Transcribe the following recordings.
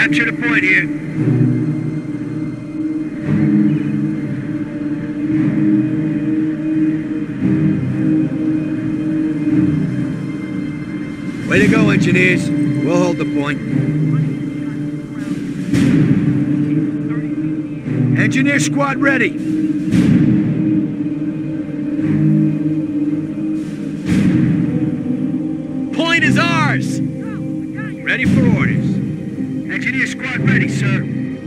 capture the point here. Way to go, engineers. We'll hold the point. Engineer squad ready. Point is ours. Ready for orders. Engineer squad ready, sir.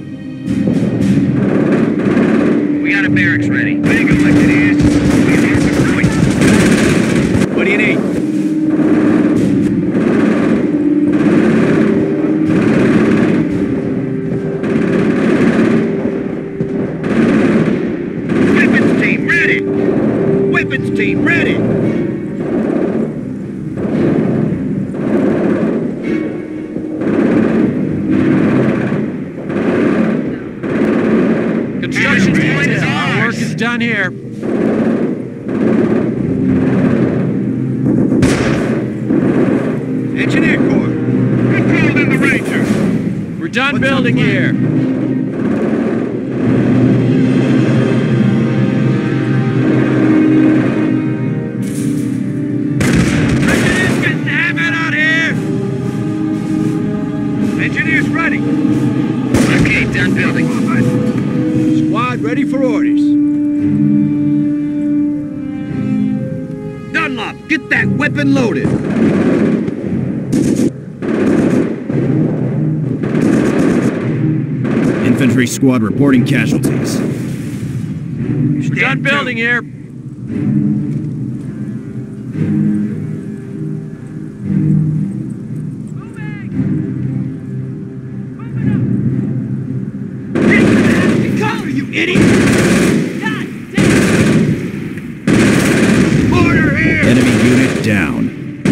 We got a barracks ready. Way to go, engineers. We can hold the point. What do you need? Weapons team ready! Construction point is ours! Our work is done here. Engineer Corps! We're called in the Ranger! We're done building here. Engineers ready. Okay, done building. Squad ready for orders. Dunlop, get that weapon loaded. Infantry squad reporting casualties. We're done building here. Idiot! Mortar here! Enemy unit down.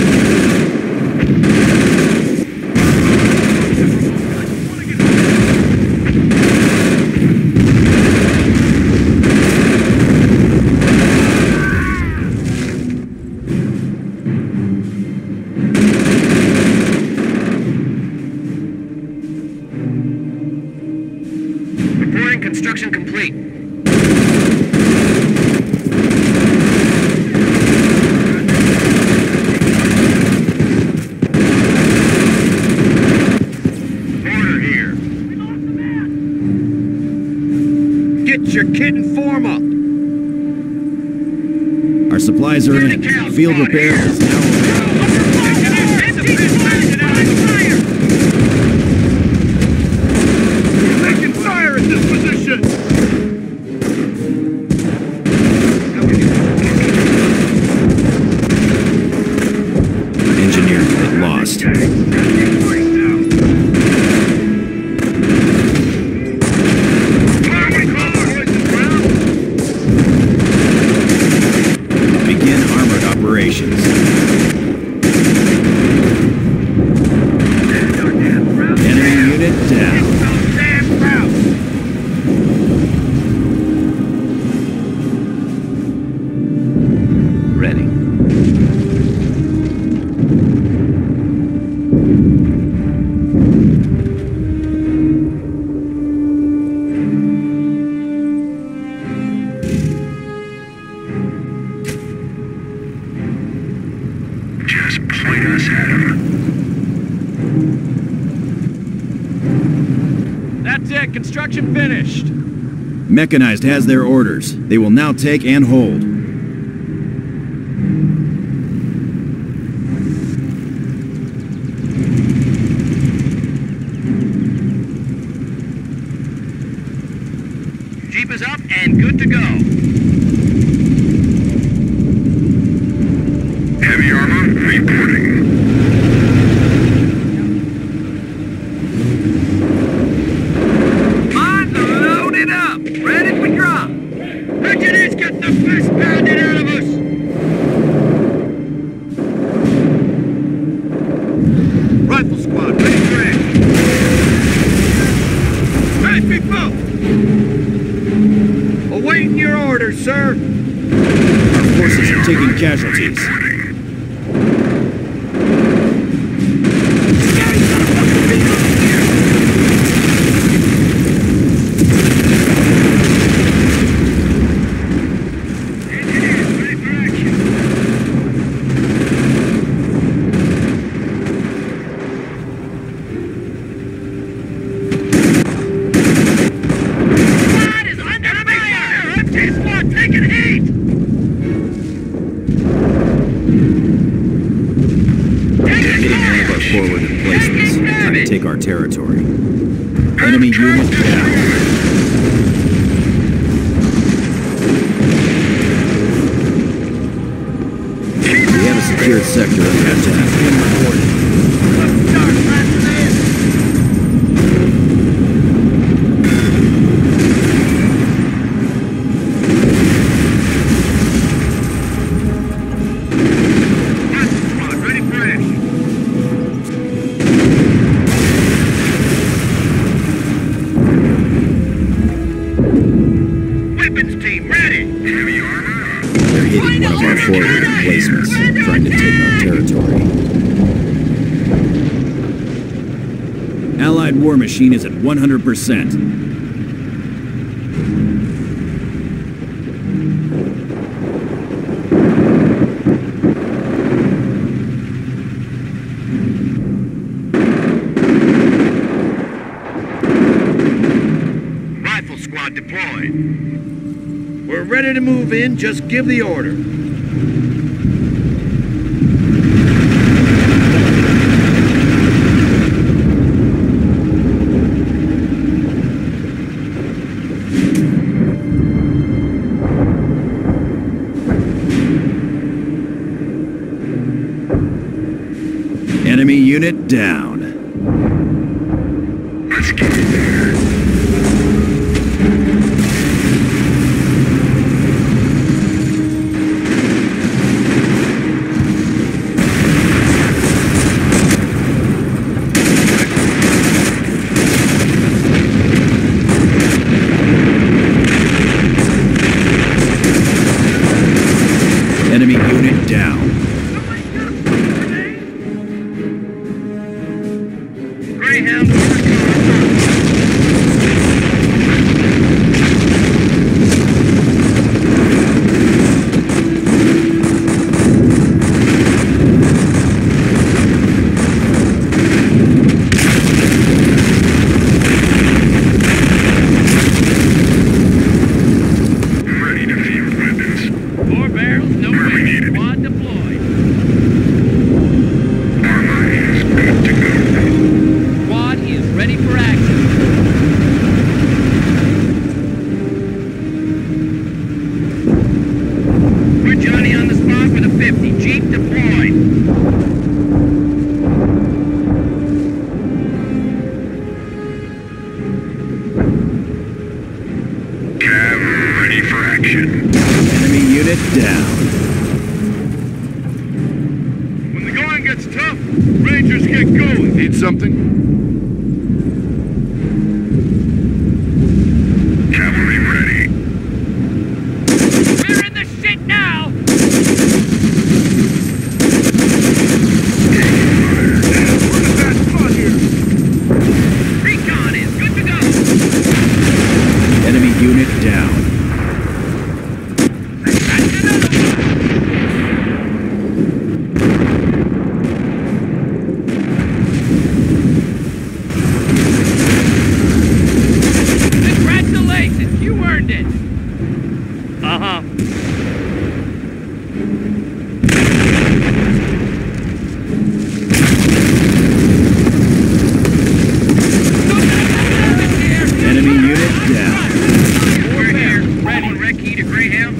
Reporting construction complete. Order here. Get your kit and form up. Our supplies are in. Field repair is now available. Taking fire at this position! Engineer unit lost. Begin armored operations. Enemy unit down. Ready. Just point us at him. That's it. Construction finished. Mechanized has their orders. They will now take and hold. Jeep is up and good to go. Heavy armor reporting. On, load it up. Ready for drop. Engineers get the fist pounded out of us. Rifle squad, ready for action. Hey, people! Awaiting your orders, sir. Our forces are taking casualties. forces. Trying to take our territory. Enemy unit down. We have a secured sector under attack. Forward emplacements, trying to take our territory. Allied war machine is at 100%. Rifle squad deployed. We're ready to move in, just give the order. Enemy unit down. Let's get in there. Enemy unit down. Greyhound. Ready to field weapons. 4 barrels, no way. Squad deployed. Armor is good to go. Squad is ready for action. We're Johnny on the spot with a 50. Jeep deployed. Cav ready for action. Enemy unit down. When the going gets tough, Rangers get going. Need something? Cavalry ready. We're in the shit now! What is that spot here? Recon is good to go! Enemy unit down. Congratulations, you earned it! Uh-huh. Enemy unit down. We're here. Ready. Wreck key to Greyhound.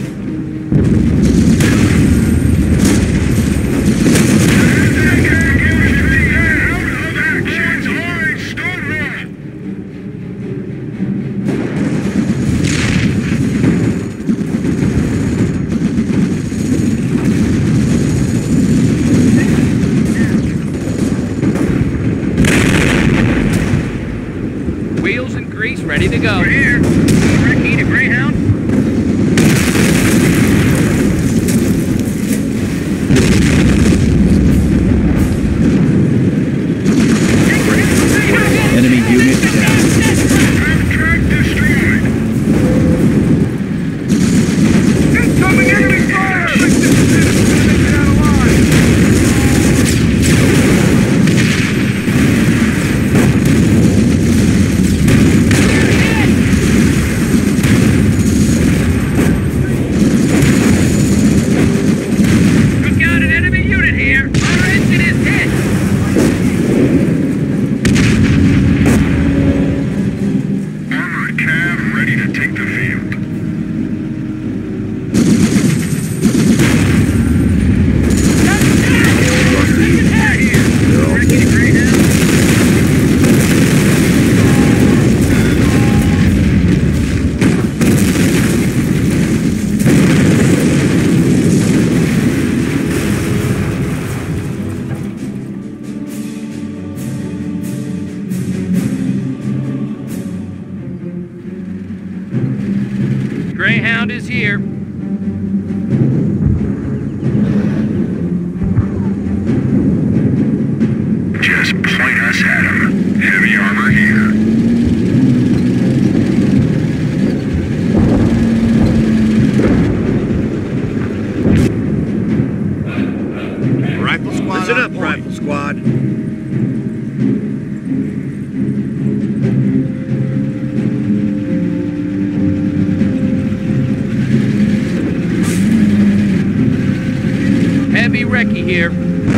Wheels and grease ready to go. We're here. Wreck key to Greyhound. Enemy unit down. Track destroyed. Incoming enemy fire! Get out of line. Greyhound is here. Just point us at him. Heavy armor here. Rifle squad. Listen up, rifle squad. Heavy recce here.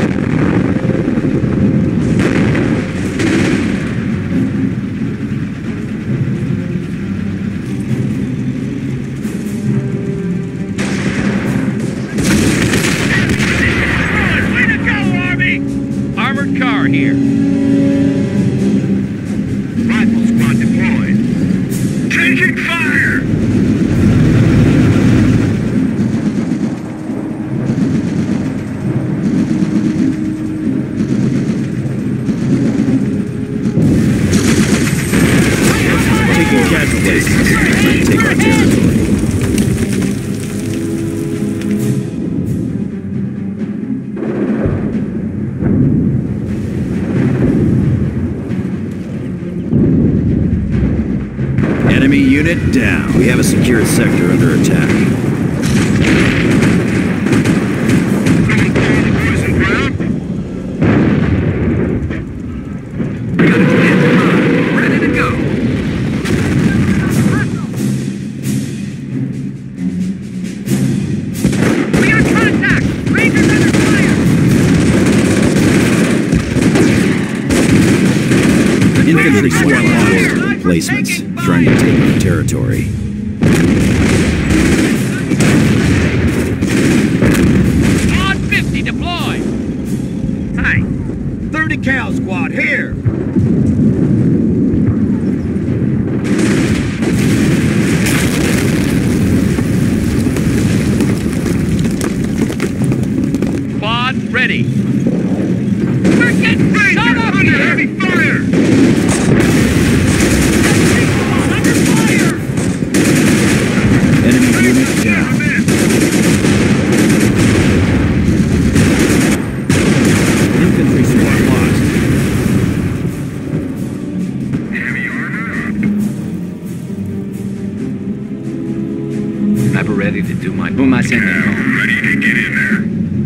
Way to go, Army! Armored car here. Rifle squad deployed. Taking fire! Taking casualties. Trying to take our territory. Enemy unit down. We have a secure sector under attack. Losing ground? We got a stand ready to go. We got contact! Rangers under fire! Infantry squad lost. Replacements. Trying to take our territory. On 50 deployed! Hey, 30 cal squad here. Quad ready. We're getting shot up Under here! heavy fire! Under fire! Enemy unit down. Infantry squad lost. Heavy armor up. Ever ready to do my boom Ready to get in there.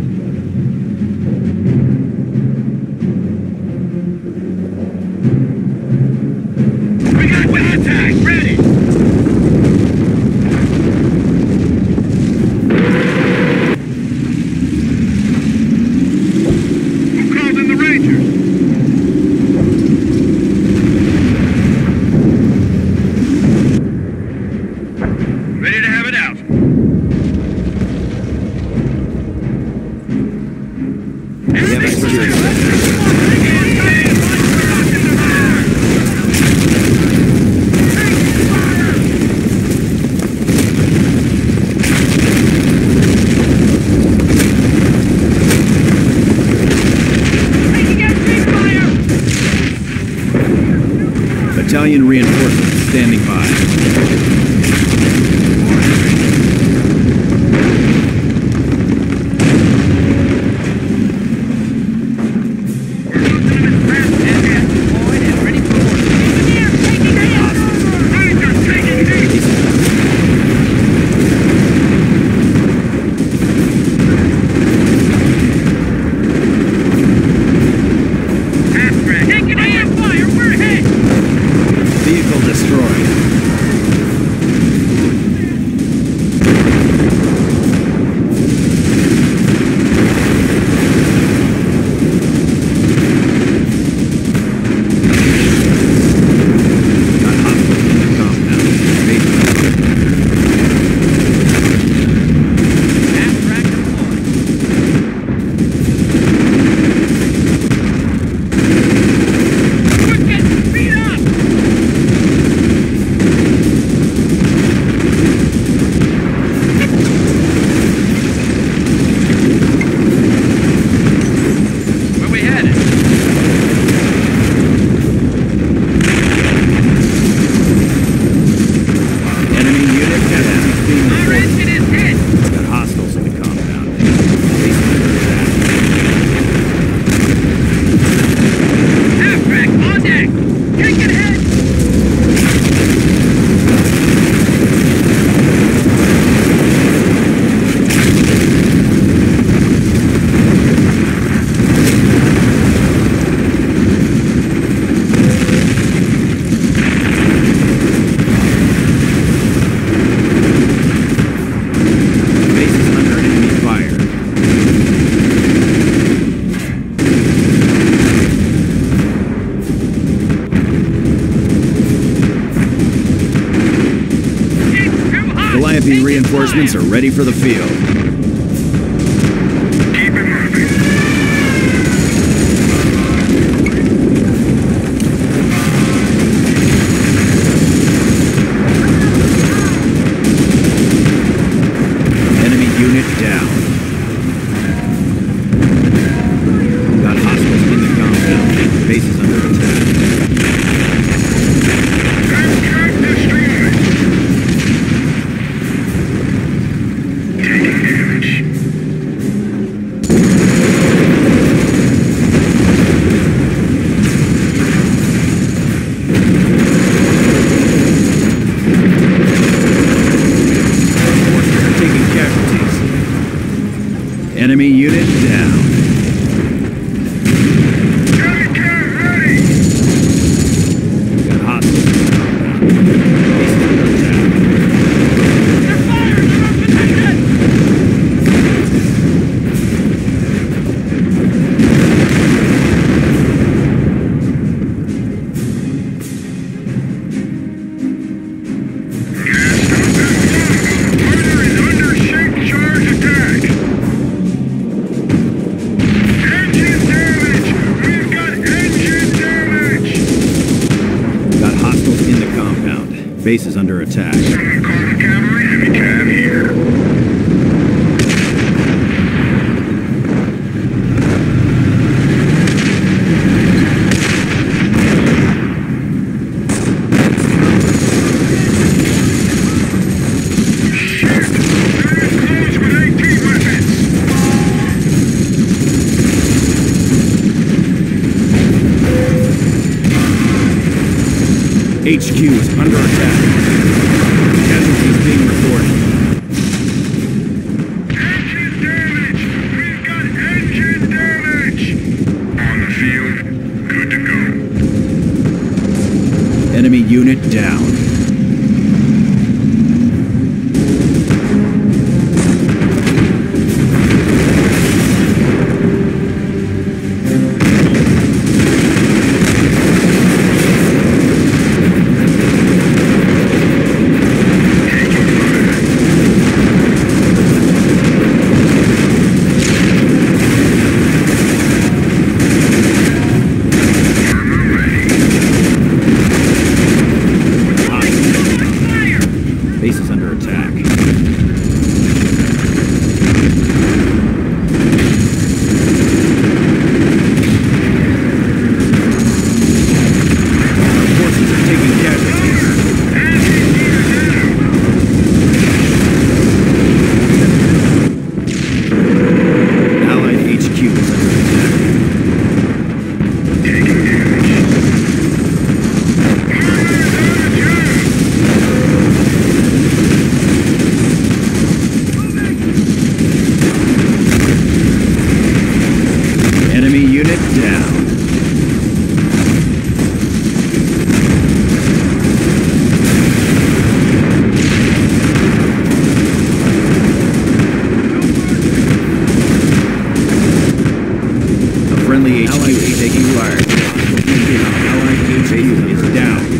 We got contact. Ready. Who called in the Rangers? Ready to have it out. We have a secure sector. Battalion reinforcements standing by. Rangers taking heat! Taking air fire! We're hit! Vehicle destroyed. Calliope reinforcements are ready for the field. Keep it moving. Enemy unit down. Got hostiles in the compound. Base is under attack. Aircraft destroyed. Taking damage. Forces are taking casualties. Enemy unit down. Heavy cam ready. Got hostiles in the compound. Base is under attack. Fighter is under shape charge attack. Engine damage. We've got engine damage. Got hostiles in the compound. Base is under attack. Someone call the cavalry. Heavy cab here. Shit! They're in close with AT weapons. HQ is under attack. Casualties being reported. Engine damage. We've got engine damage. On the field. Good to go. Enemy unit down. Base is under attack. Our forces are taking casualties. Allied HQ is under attack. Taking damage. Enemy unit down. A friendly HQ is taking fire. Allied HQ is down.